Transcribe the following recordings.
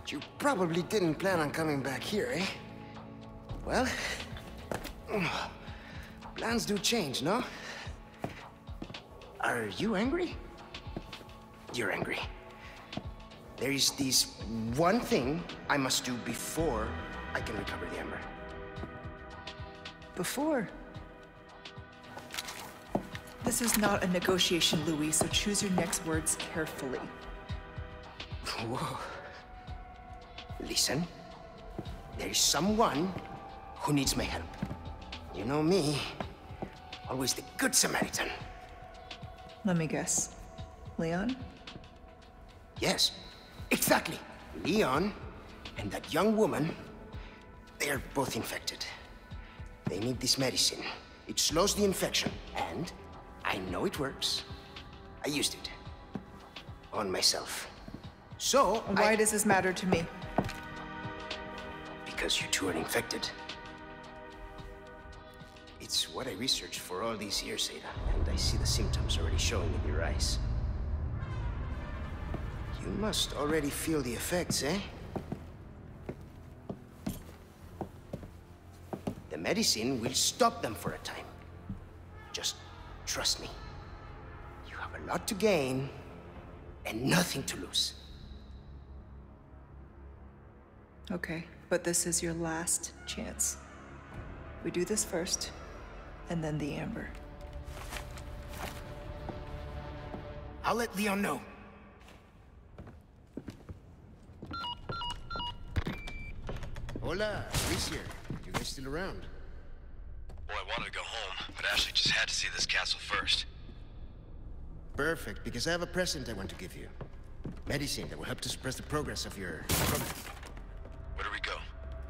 You probably didn't plan on coming back here, eh? Well, plans do change, no? Are you angry? You're angry. There is this one thing I must do before I can recover the Ember. Before? This is not a negotiation, Louis, so choose your next words carefully. Whoa. Listen, there is someone who needs my help. You know me, always the good Samaritan. Let me guess. Leon? Yes, exactly. Leon and that young woman, they're both infected. They need this medicine. It slows the infection, and I know it works. I used it on myself. So, why does this matter to me? Because you two are infected. It's what I researched for all these years, Ada, and I see the symptoms already showing in your eyes. You must already feel the effects, eh? The medicine will stop them for a time. Just trust me. You have a lot to gain and nothing to lose. Okay, but this is your last chance. We do this first, and then the Amber. I'll let Leon know. Hola, Luis here. You guys still around? Well, I wanted to go home, but Ashley just had to see this castle first. Perfect, because I have a present I want to give you. Medicine that will help to suppress the progress of your program. Where do we go?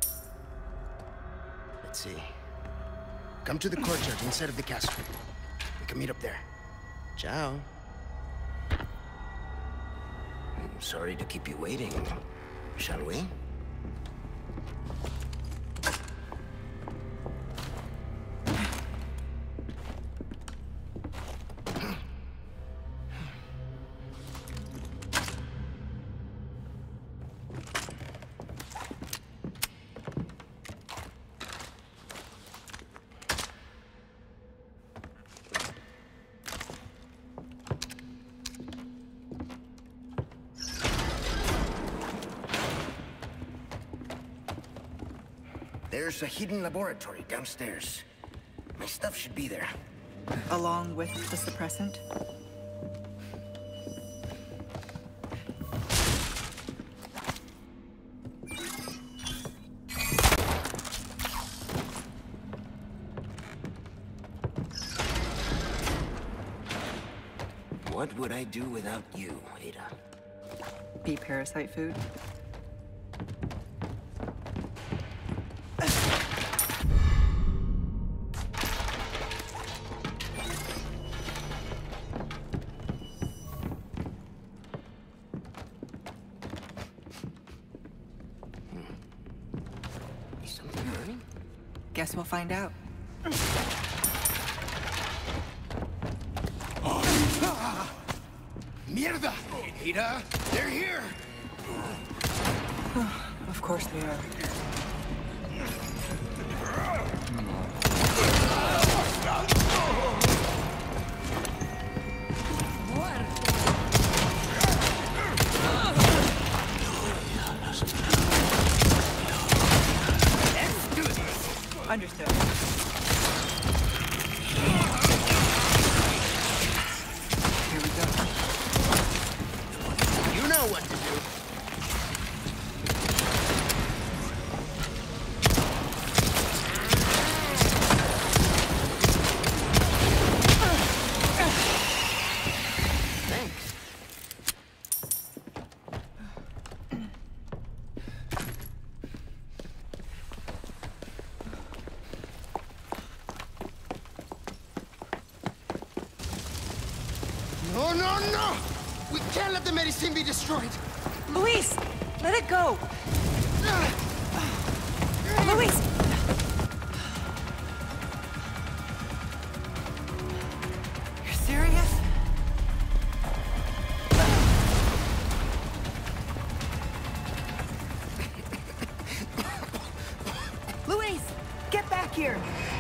Let's see. Come to the courtyard inside of the castle. We can meet up there. Ciao. I'm sorry to keep you waiting. Shall we? There's a hidden laboratory downstairs. My stuff should be there. Along with the suppressant? What would I do without you, Ada? Be parasite food? Is something burning? Guess we'll find out. Mierda! Ada, they're here! Of course they are. Let's do this! Understood. Here we go. You know what to do. Thanks. No, no, no! We can't let the medicine be destroyed! Luis! Let it go! Luis! You're serious? here.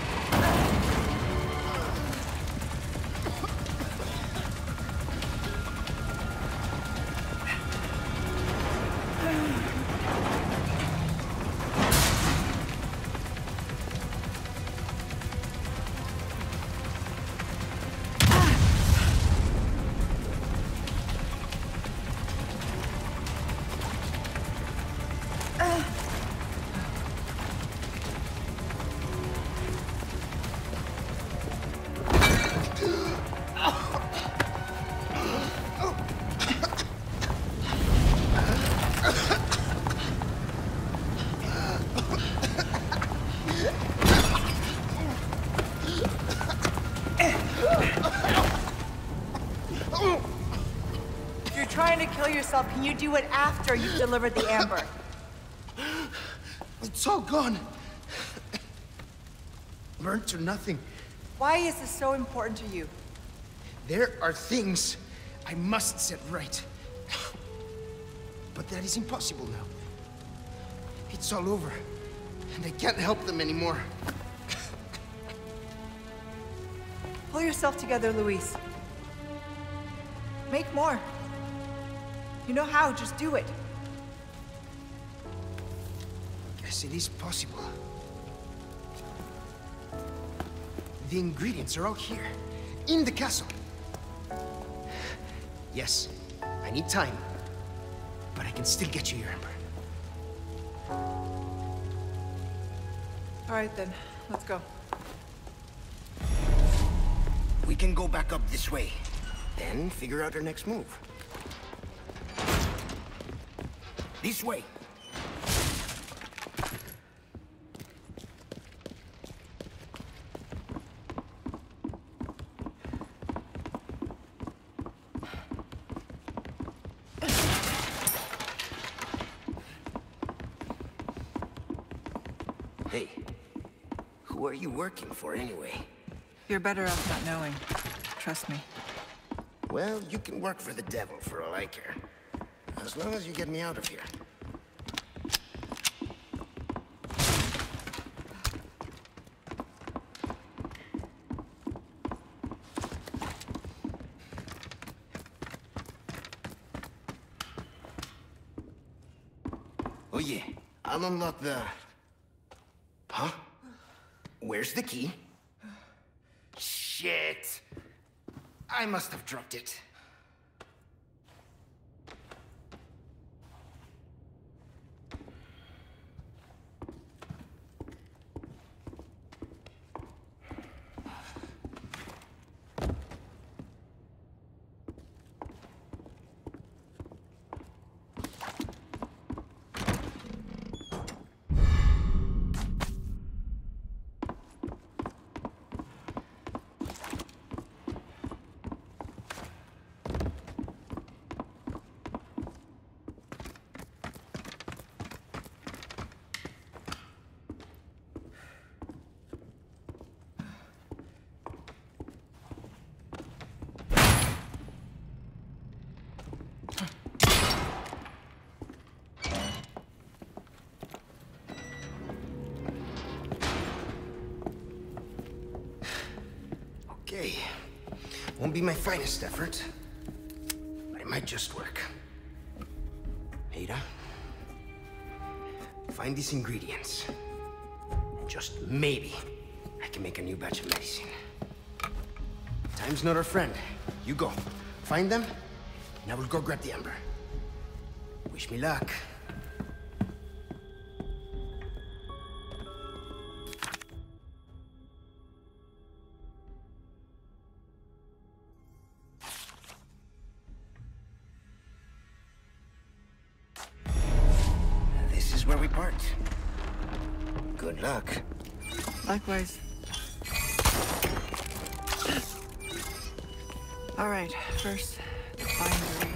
Trying to kill yourself, can you do it after you've delivered the amber? It's all gone. Burnt to nothing. Why is this so important to you? There are things I must set right. But that is impossible now. It's all over, and I can't help them anymore. Pull yourself together, Luis. Make more. You know how, just do it. Yes, it is possible. The ingredients are all here, in the castle. Yes, I need time, but I can still get you your amber. All right then, let's go. We can go back up this way, then figure out our next move. This way. Hey, who are you working for anyway? You're better off not knowing. Trust me. Well, you can work for the devil for all I care. As long as you get me out of here. Oh yeah, I'll unlock the... Huh? Where's the key? Shit! I must have dropped it. Okay. Won't be my finest effort, but it might just work. Ada, find these ingredients. And just maybe I can make a new batch of medicine. Time's not our friend. You go. Find them, and I will go grab the amber. Wish me luck. Where we part. Good luck. Likewise. All right, first, the bindery.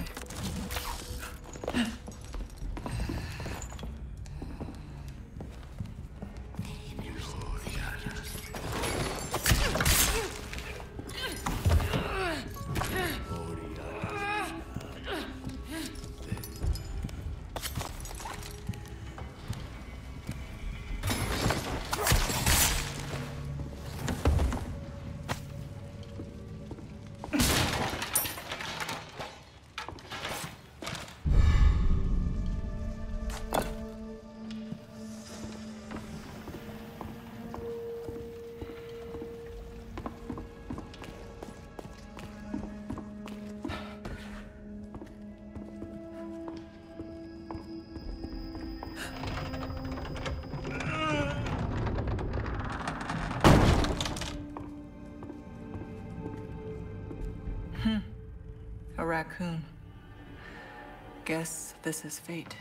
A raccoon. Guess this is fate.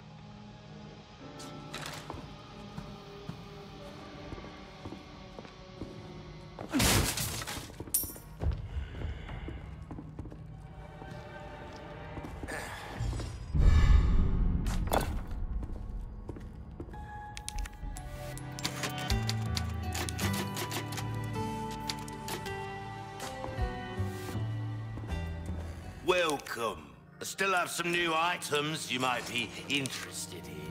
Welcome. I still have some new items you might be interested in.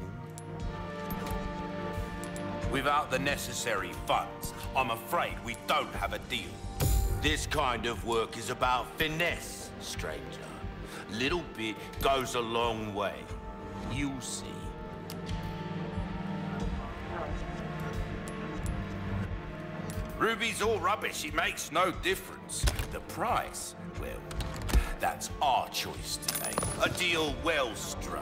Without the necessary funds, I'm afraid we don't have a deal. This kind of work is about finesse, stranger. Little bit goes a long way. You'll see. Ruby's all rubbish, it makes no difference. The price, well, that's our choice to make. A deal well struck.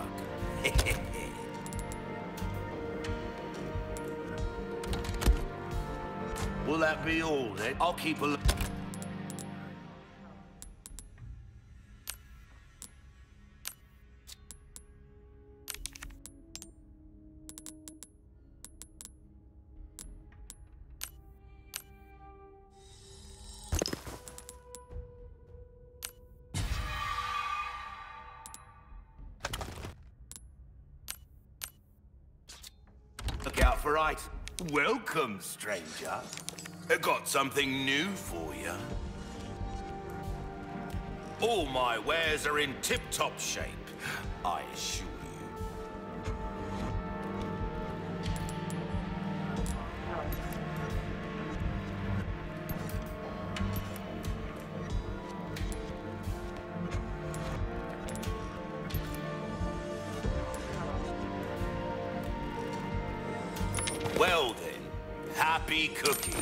Will that be all then? I'll keep a look. Look out for items. Welcome, stranger. I got something new for you. All my wares are in tip-top shape, I assure you. Well then, happy cooking.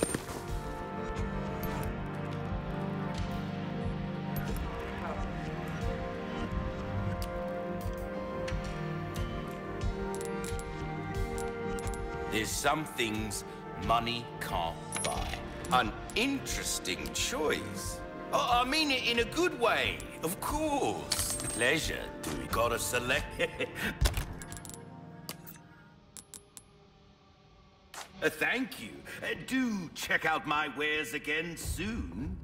There's some things money can't buy. An interesting choice. I mean it in a good way, of course. Pleasure, do we gotta select? Thank you. Do check out my wares again soon.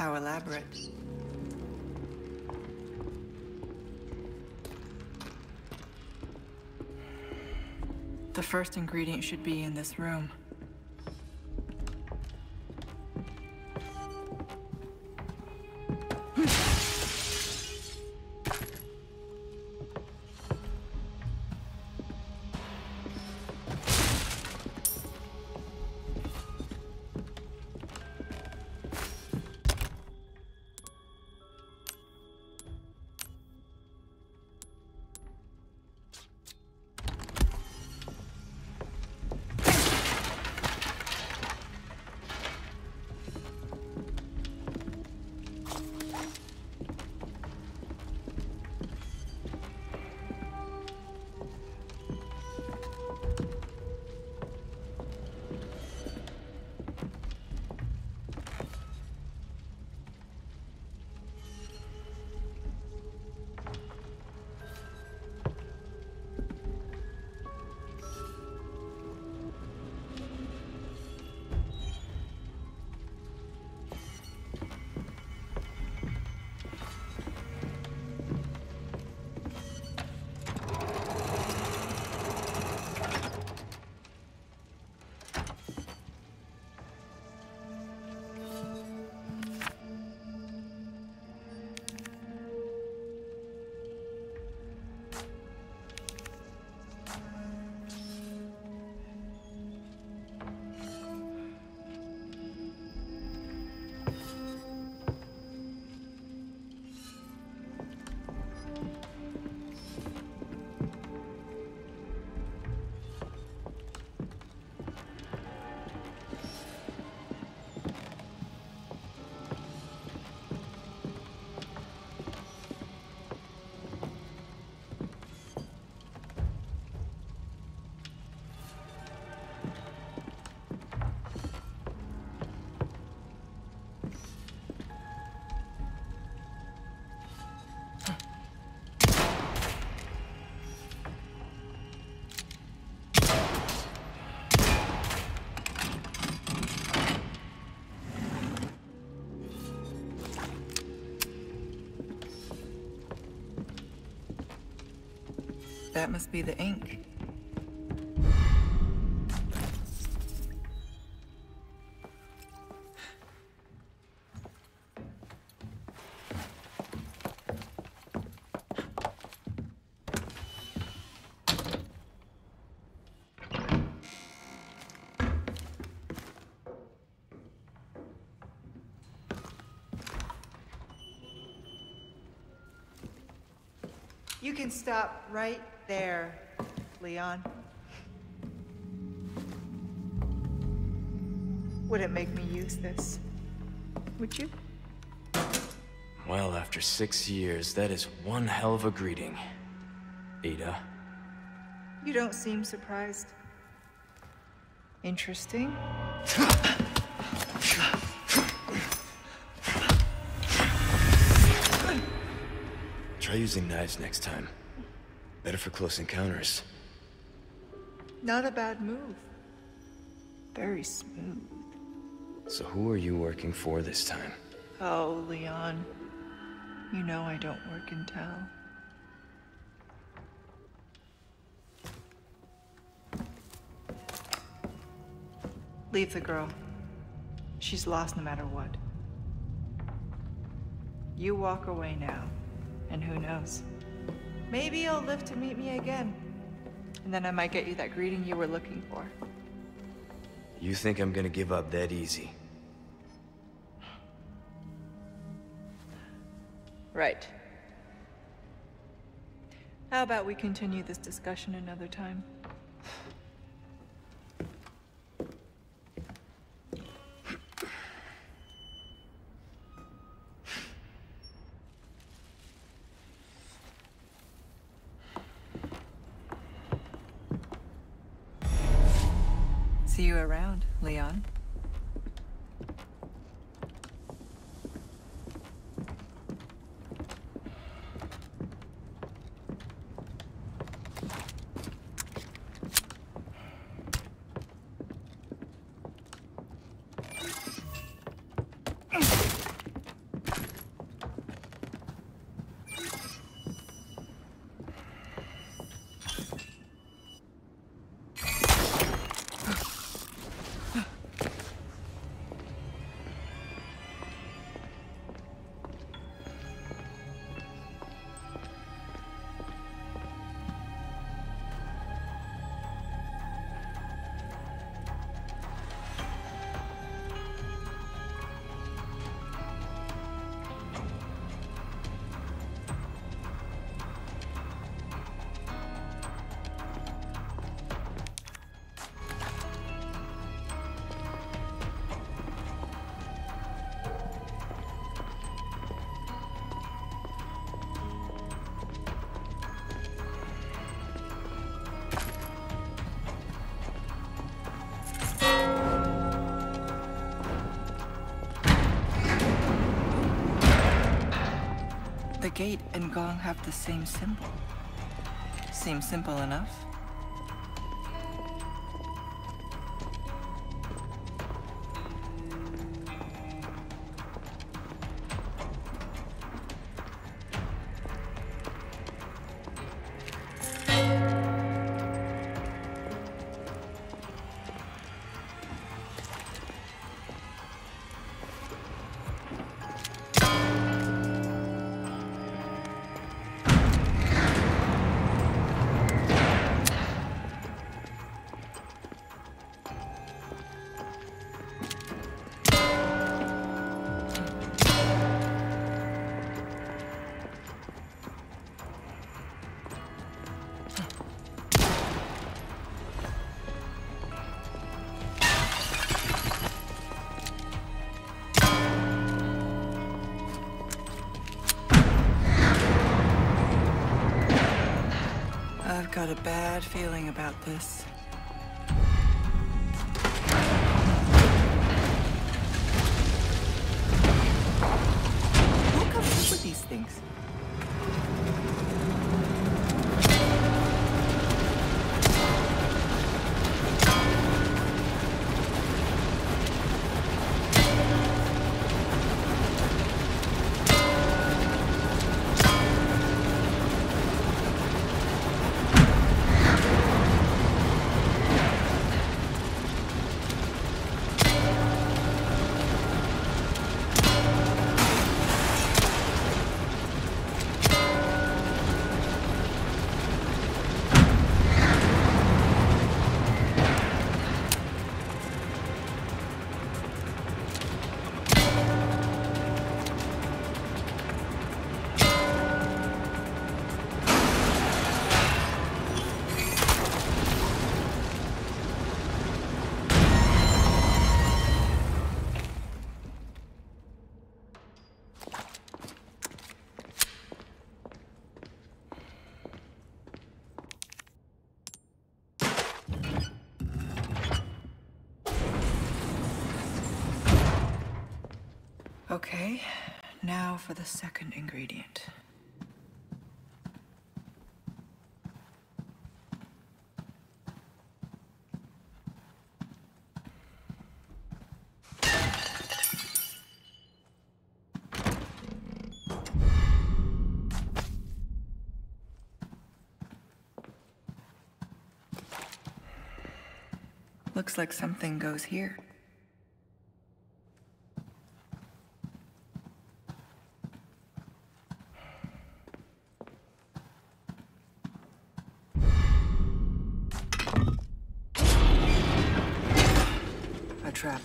How elaborate. The first ingredient should be in this room. That must be the ink. You can stop right there, Leon. Wouldn't make me use this, would you? Well, after 6 years, that is one hell of a greeting, Ada. You don't seem surprised. Interesting. Try using knives next time. Better for close encounters. Not a bad move. Very smooth. So who are you working for this time? Oh, Leon. You know I don't work in town. Leave the girl. She's lost no matter what. You walk away now, and who knows? Maybe you'll live to meet me again. And then I might get you that greeting you were looking for. You think I'm gonna give up that easy? Right. How about we continue this discussion another time? See you around, Leon. gate and gong have the same symbol. Seems simple enough. I've got a bad feeling about this. Who comes up with these things? Okay, now for the second ingredient. Looks like something goes here. A trap.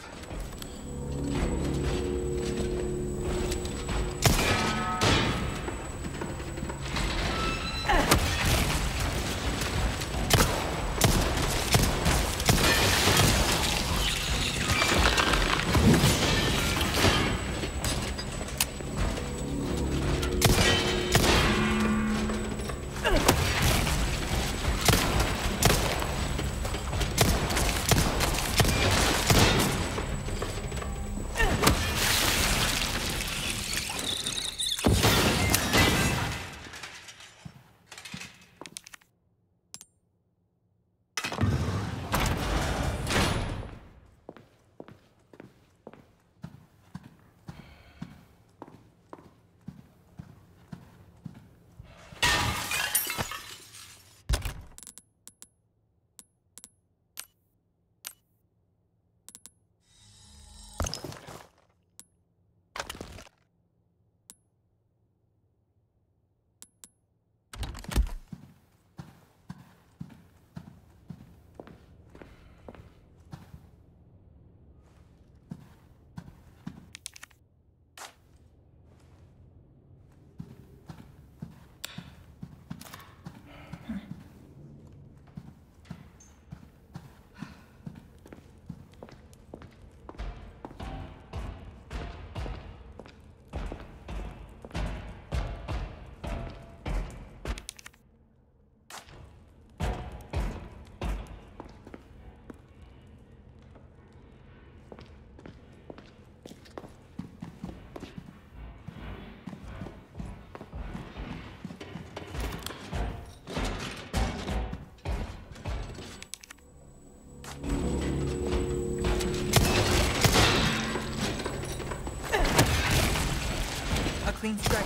Clean strike.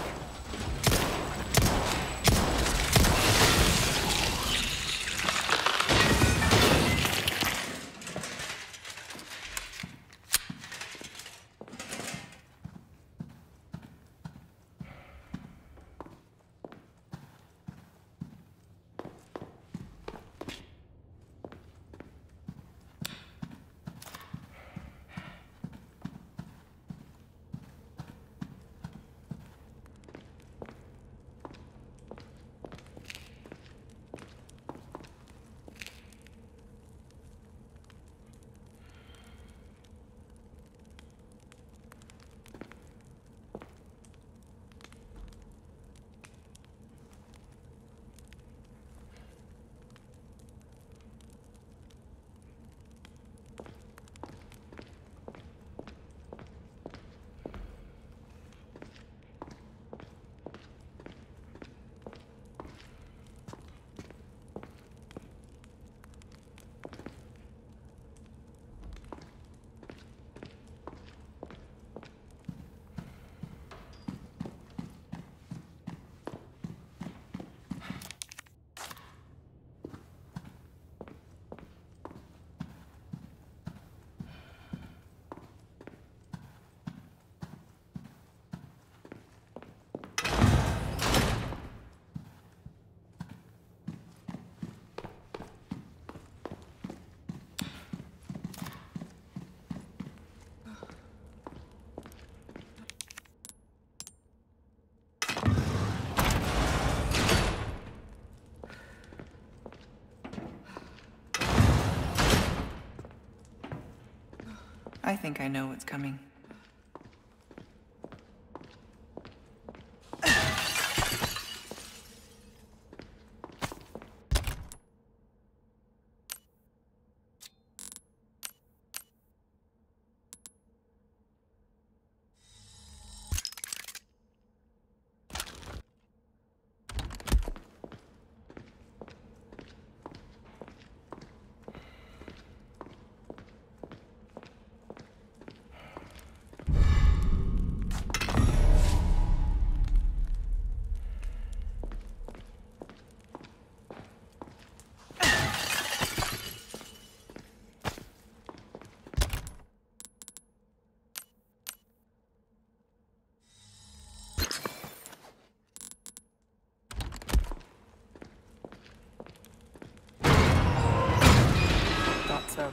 I think I know what's coming. Thought so.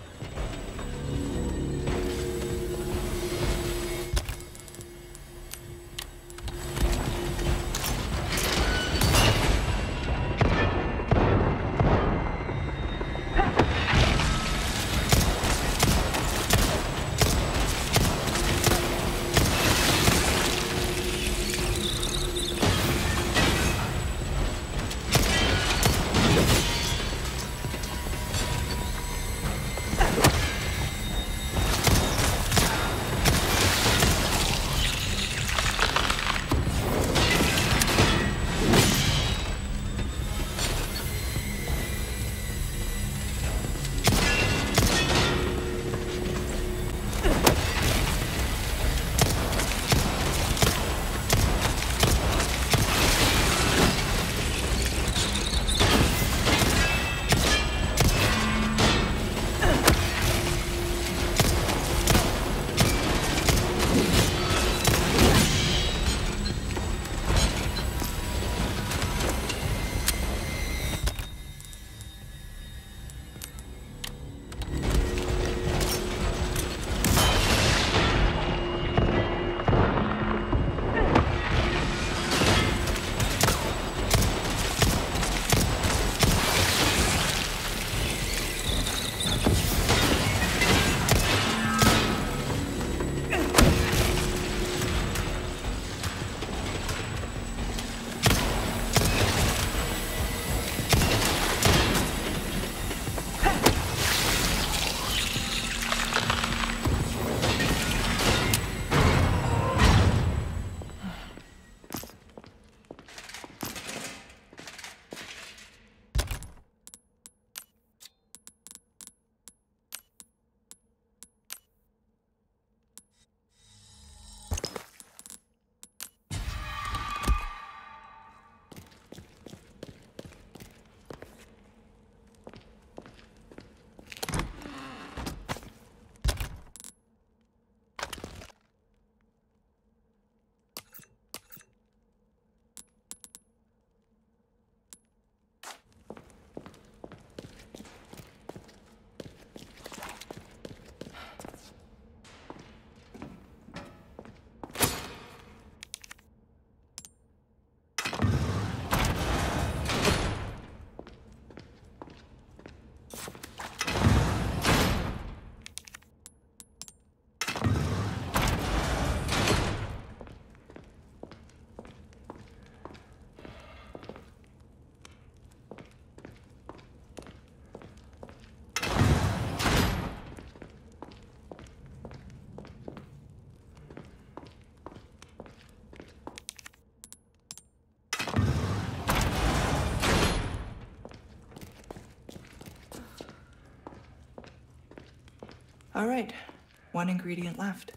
All right, one ingredient left.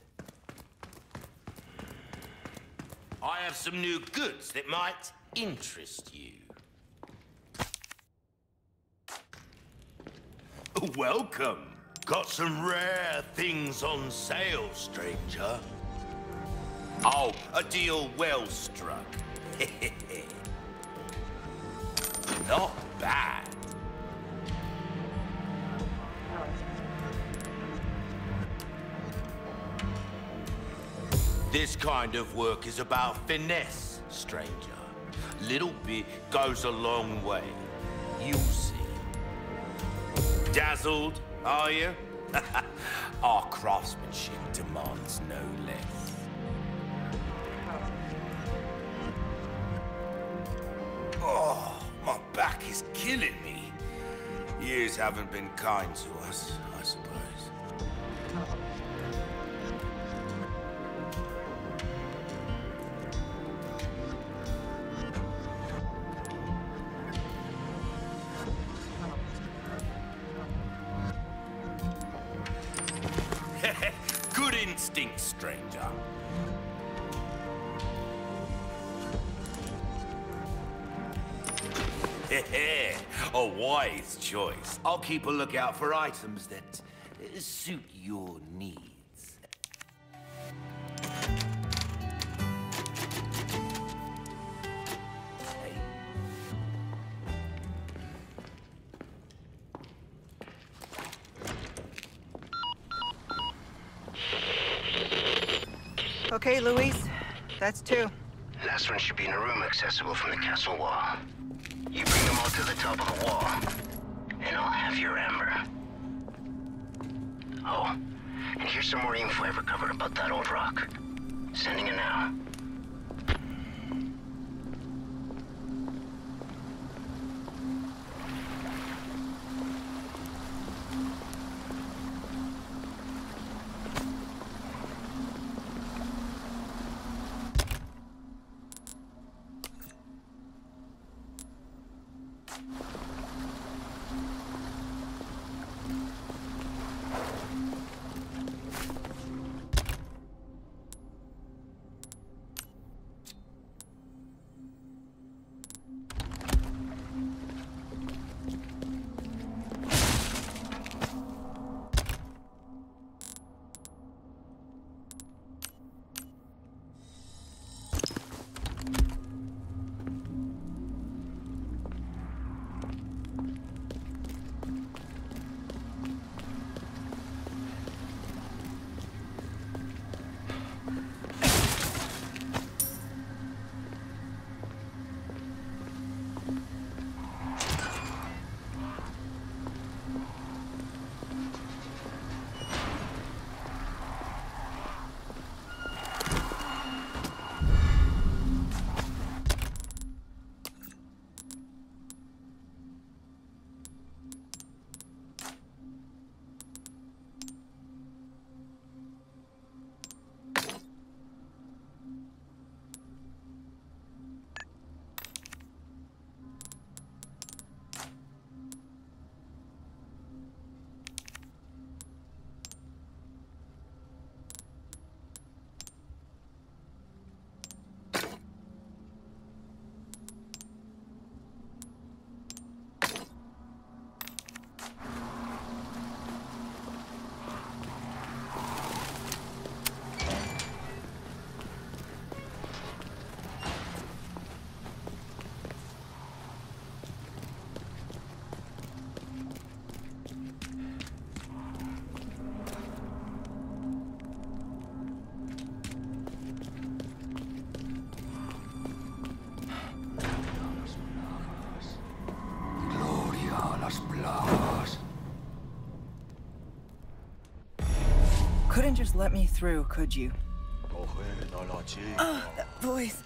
I have some new goods that might interest you. Welcome. Got some rare things on sale, stranger. Oh, a deal well struck. Not bad. This kind of work is about finesse, stranger. Little bit goes a long way. You'll see. Dazzled, are you? Our craftsmanship demands no less. Oh, my back is killing me. Years haven't been kind to us, I suppose. Good instinct, stranger. A wise choice. I'll keep a lookout for items that suit your needs. Okay, Luis, that's 2. Last one should be in a room accessible from the castle wall. You bring them all to the top of the wall, and I'll have your amber. Oh, and here's some more info I recovered about that old rock. Sending it now. Couldn't just let me through, could you? That voice.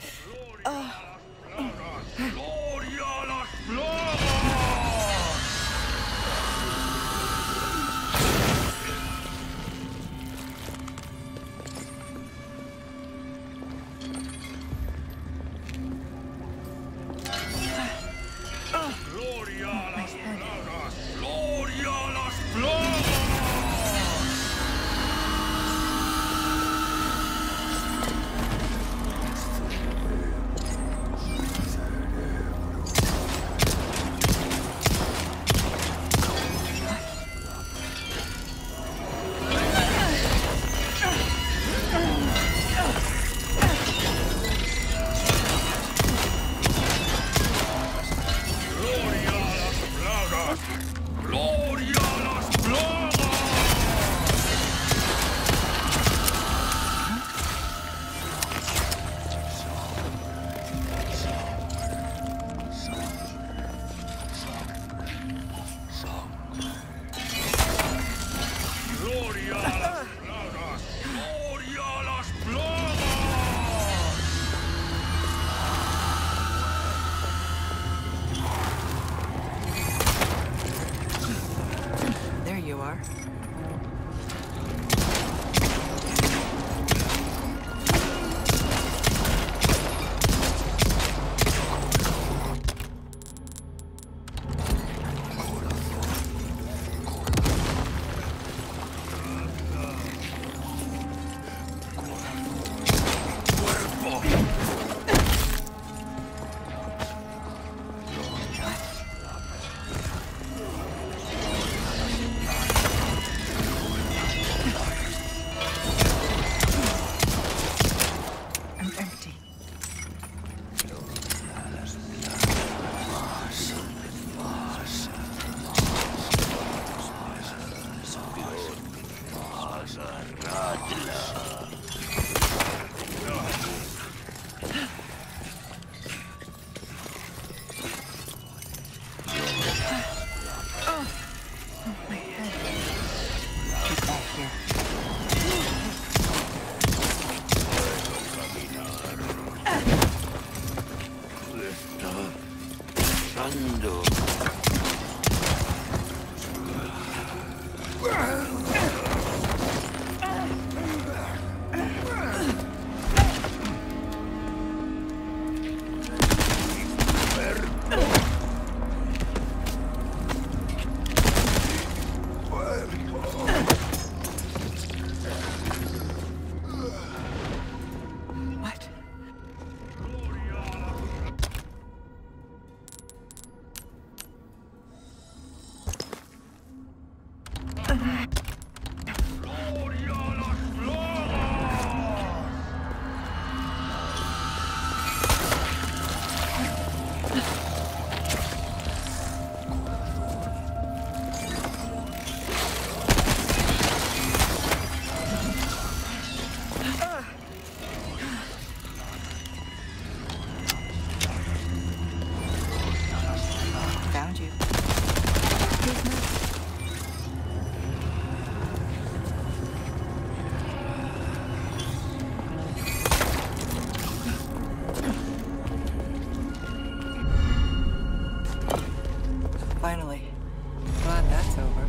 There you are. I'm empty. Oh, my head. Get back here. What? Found you. Finally. Glad that's over.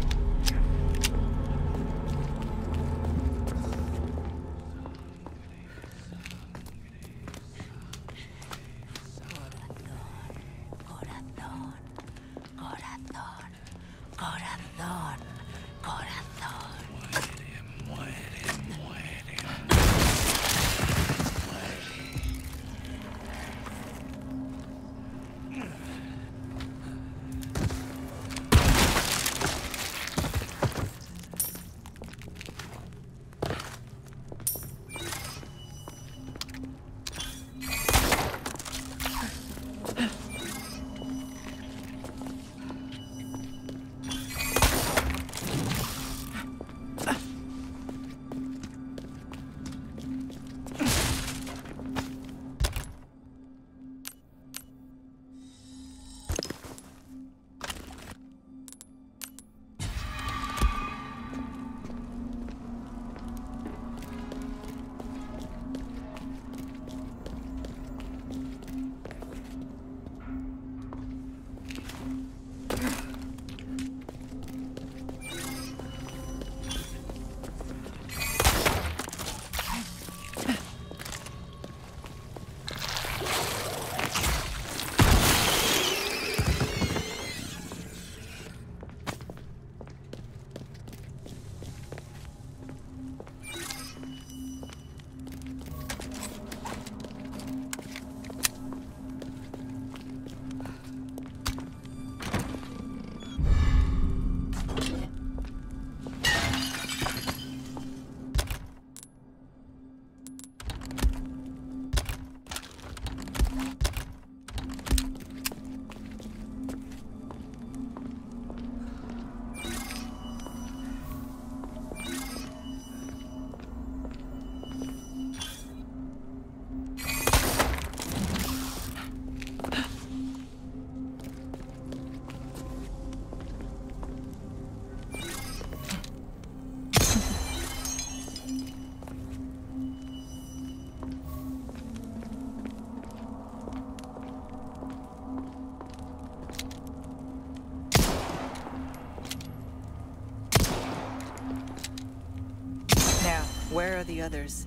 are the others?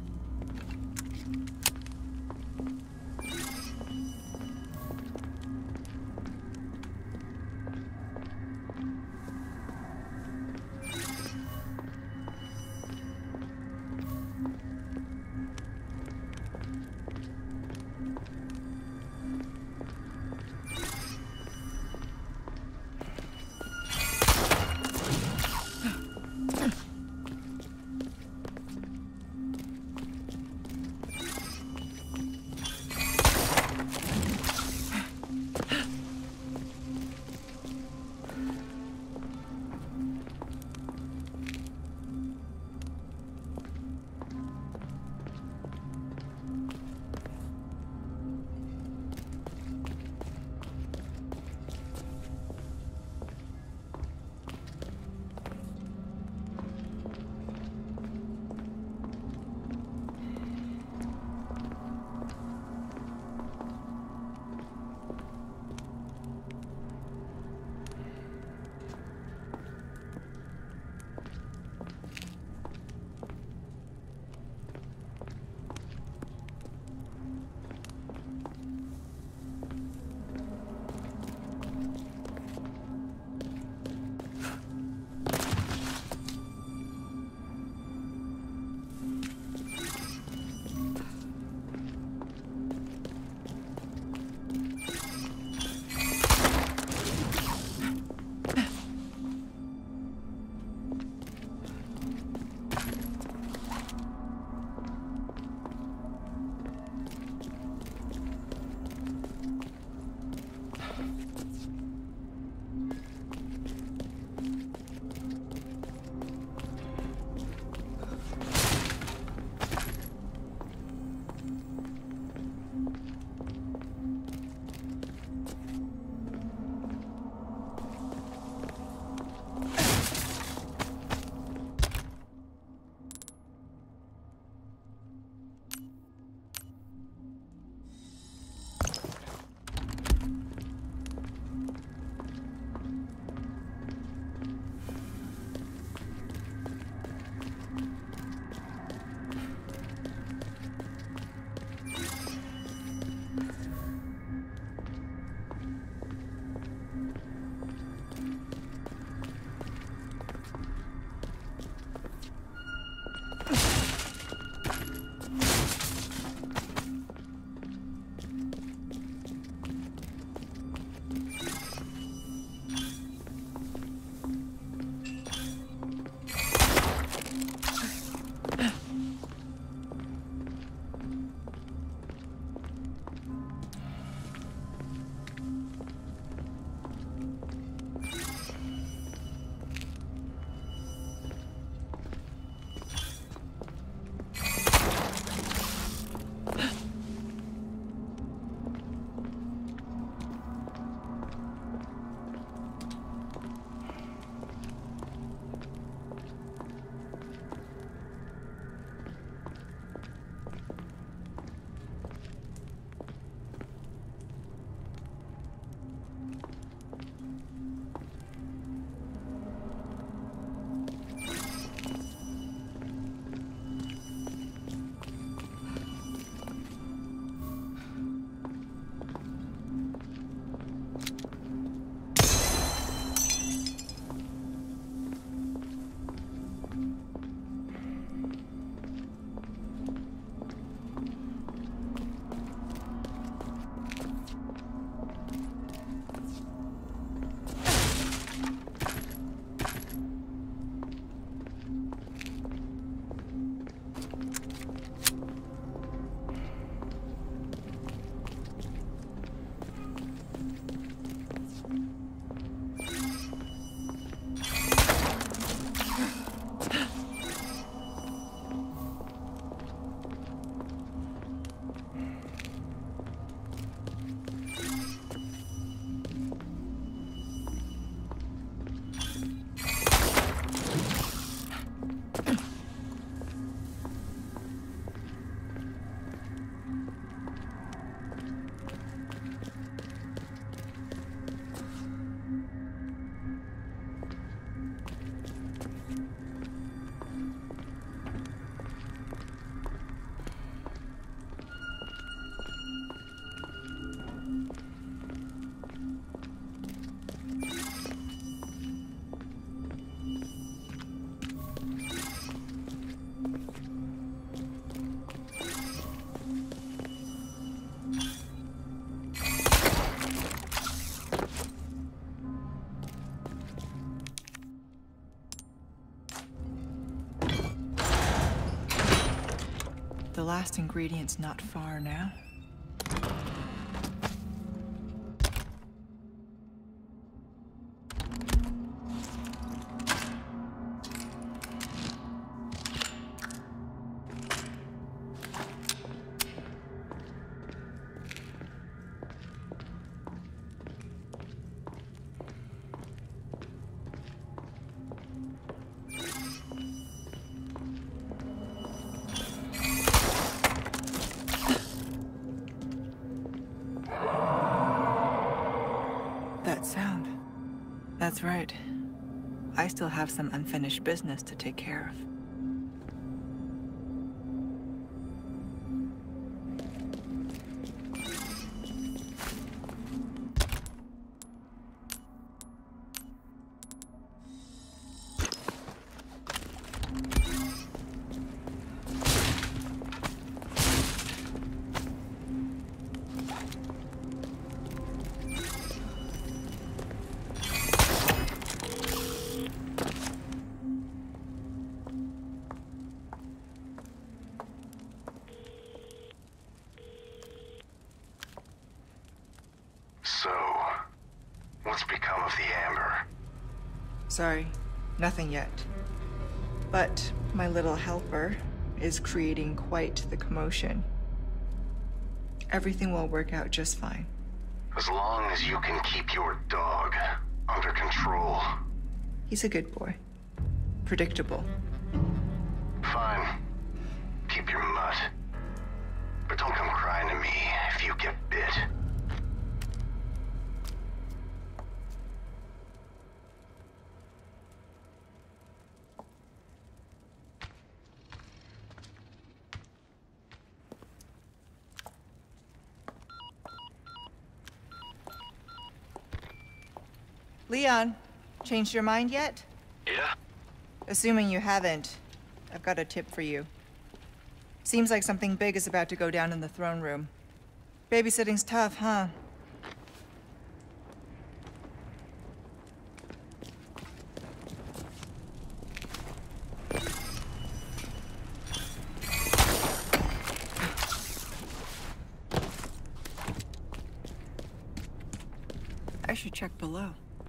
the last ingredient's not far now. That sound. That's right. I still have some unfinished business to take care of. So, what's become of the Amber? Sorry, nothing yet. But my little helper is creating quite the commotion. Everything will work out just fine. As long as you can keep your dog under control. He's a good boy. Predictable. Fine. Keep your mutt. But don't come crying to me if you get bit. Leon, changed your mind yet? Yeah? Assuming you haven't, I've got a tip for you. Seems like something big is about to go down in the throne room. Babysitting's tough, huh? I should check below.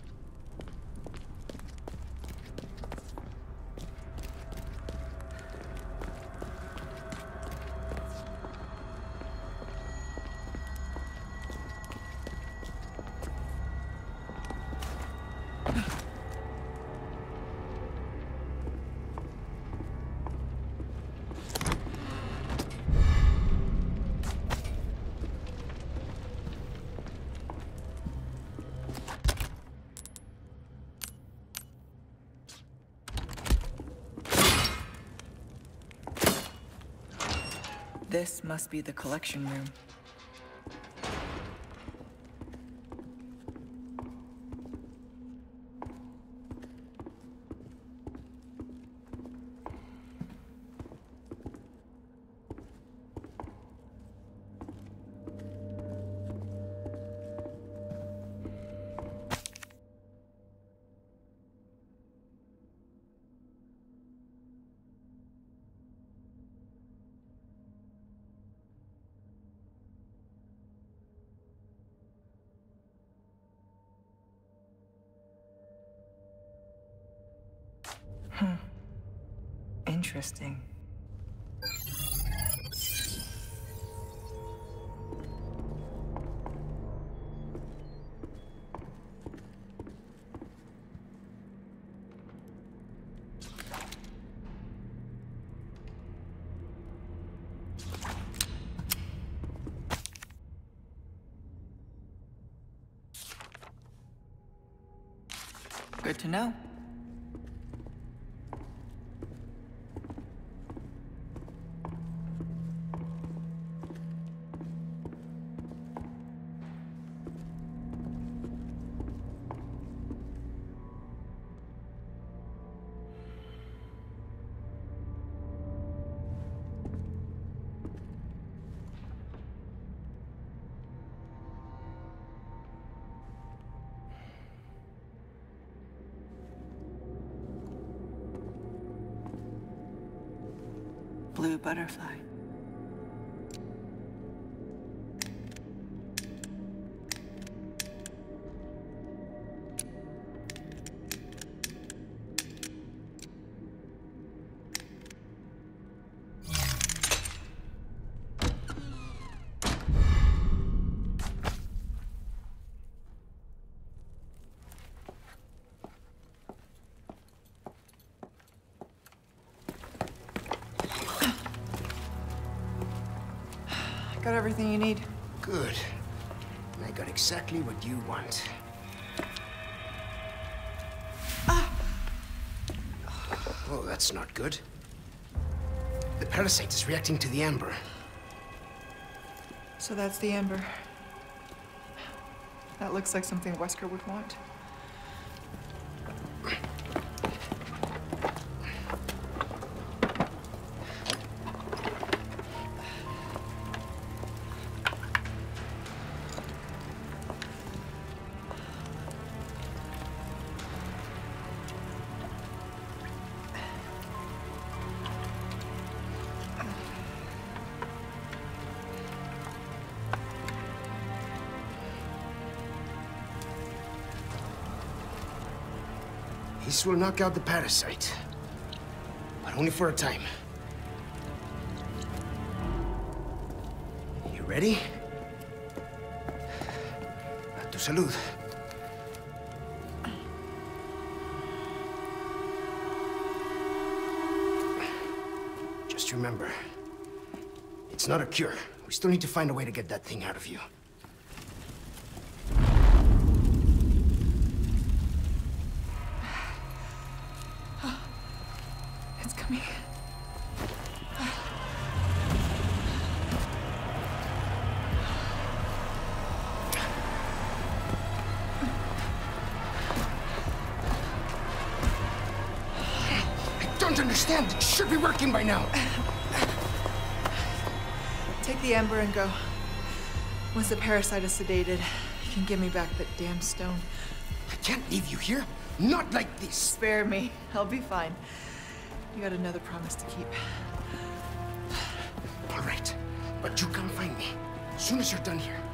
This must be the collection room. Interesting. Good to know. Blue butterfly. Got everything you need. Good. And I got exactly what you want. Oh, that's not good. The parasite is reacting to the amber. So that's the Ember. That looks like something Wesker would want. This will knock out the parasite. But only for a time. You ready? A tu salud. Just remember, it's not a cure. We still need to find a way to get that thing out of you. It's coming. I don't understand. It should be working by now. Take the Ember and go. Once the parasite is sedated, you can give me back that damn stone. I can't leave you here. Not like this. Spare me. I'll be fine. You got another promise to keep. All right. But you come find me as soon as you're done here.